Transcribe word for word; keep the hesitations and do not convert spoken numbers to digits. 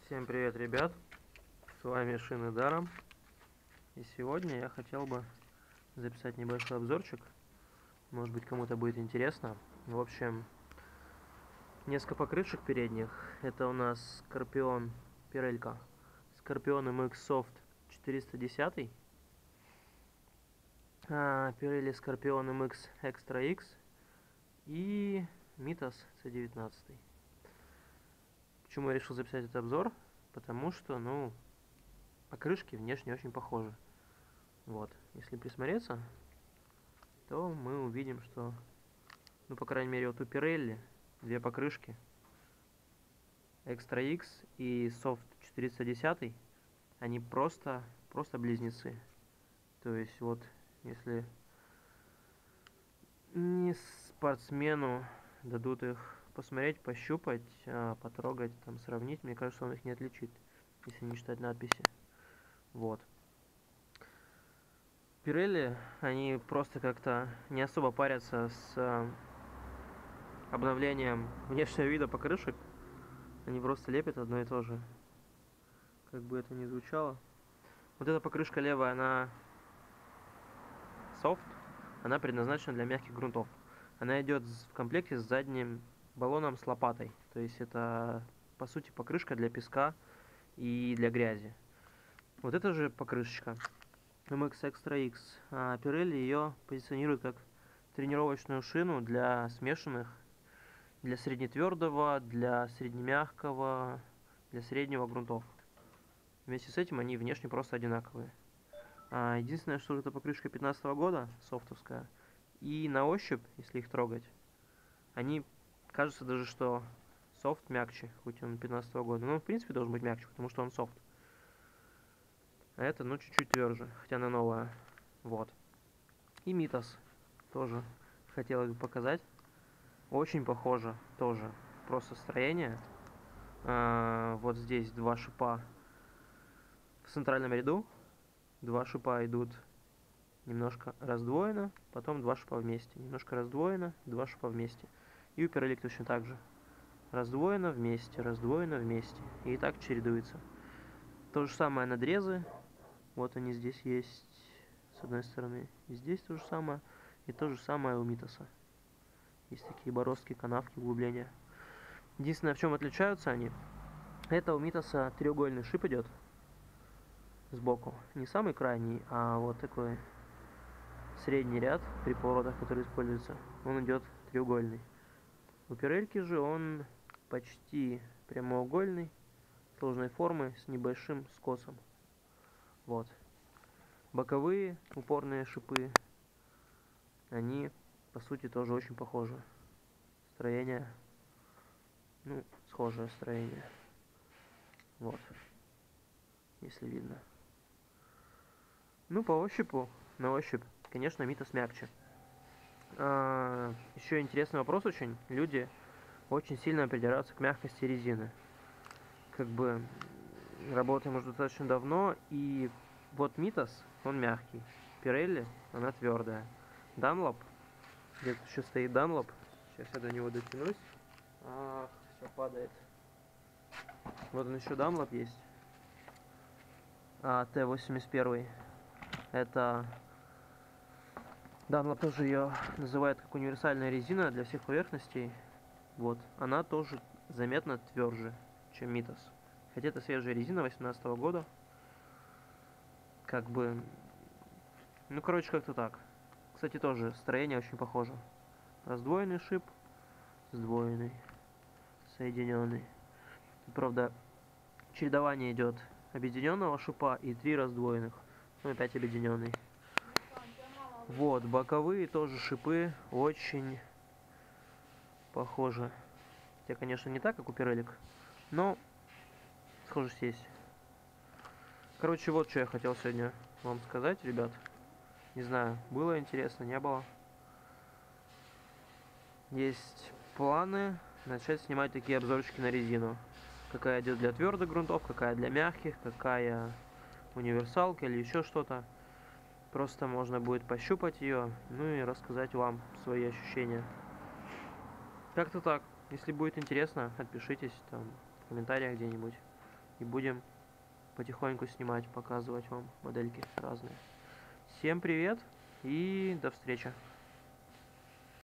Всем привет, ребят! С вами Шины Даром. И сегодня я хотел бы записать небольшой обзорчик. Может быть, кому-то будет интересно. В общем, несколько покрышек передних. Это у нас Scorpion Pirelli Scorpion эм икс Soft четыреста десять, а, Pirelli Scorpion эм икс Extra X и Mitas си девятнадцать. Почему я решил записать этот обзор? Потому что, ну, покрышки внешне очень похожи. Вот, если присмотреться, то мы увидим, что, ну, по крайней мере, вот у Pirelli две покрышки, Extra X и Soft четыреста десять, они просто, просто близнецы. То есть, вот, если не спортсмену дадут их посмотреть, пощупать, потрогать, там, сравнить, мне кажется, он их не отличит, если не читать надписи. Вот. Pirelli, они просто как-то не особо парятся с обновлением внешнего вида покрышек. Они просто лепят одно и то же. Как бы это ни звучало. Вот эта покрышка левая, она soft. Она предназначена для мягких грунтов. Она идет в комплекте с задним баллоном с лопатой. То есть это, по сути, покрышка для песка и для грязи. Вот эта же покрышечка эм икс Extra X. А Pirelli ее позиционирует как тренировочную шину для смешанных, для среднетвердого, для среднемягкого, для среднего грунтов. Вместе с этим они внешне просто одинаковые. А, единственное, что это покрышка пятнадцатого года, софтовская, и на ощупь, если их трогать, они, кажется даже, что софт мягче, хоть он пятнадцатого года. Но он, в принципе, должен быть мягче, потому что он софт. А это, ну, чуть-чуть тверже, хотя она новая. Вот. И Mitas тоже хотелось бы показать. Очень похоже тоже. Просто строение. А, вот здесь два шипа в центральном ряду. Два шипа идут немножко раздвоено, потом два шипа вместе. Немножко раздвоено, два шипа вместе. И у Pirelli точно так же. Раздвоено вместе, раздвоено вместе. И так чередуется. То же самое надрезы. Вот они здесь есть, с одной стороны. И здесь то же самое. И то же самое у Митаса. Есть такие бороздки, канавки, углубления. Единственное, в чем отличаются они, это у Митаса треугольный шип идет сбоку. Не самый крайний, а вот такой средний ряд при поворотах, который используется. Он идет треугольный. У Pirelli же он почти прямоугольный, сложной формы, с небольшим скосом. Вот. Боковые упорные шипы, они, по сути, тоже очень похожи. Строение, ну, схожее строение. Вот. Если видно. Ну, по ощупу, на ощупь, конечно, Mitas мягче. А, еще интересный вопрос очень. Люди очень сильно придираются к мягкости резины. Как бы работаем уже достаточно давно, и вот Mitas, он мягкий. Pirelli, она твердая. Dunlop, где-то еще стоит Dunlop. Сейчас я до него дотянусь. Ах, все падает. Вот он еще Dunlop есть. А, Т восемьдесят один. Это Dunlop тоже ее называют как универсальная резина для всех поверхностей. Вот, она тоже заметно тверже, чем Mitas. Хотя это свежая резина восемнадцатого года. Как бы, ну, короче, как-то так. Кстати, тоже строение очень похоже. Раздвоенный шип, сдвоенный, соединенный. Правда, чередование идет объединенного шипа и три раздвоенных. Ну, опять объединенный. Вот, боковые тоже шипы очень похожи. Хотя, конечно, не так, как у Pirelli, но схожесть есть. Короче, вот что я хотел сегодня вам сказать, ребят. Не знаю, было интересно, не было. Есть планы начать снимать такие обзорчики на резину. Какая идет для твердых грунтов, какая для мягких, какая универсалка или еще что-то. Просто можно будет пощупать ее, ну и рассказать вам свои ощущения. Как-то так. Если будет интересно, отпишитесь там в комментариях где-нибудь. и будем потихоньку снимать, показывать вам модельки разные. Всем привет и до встречи!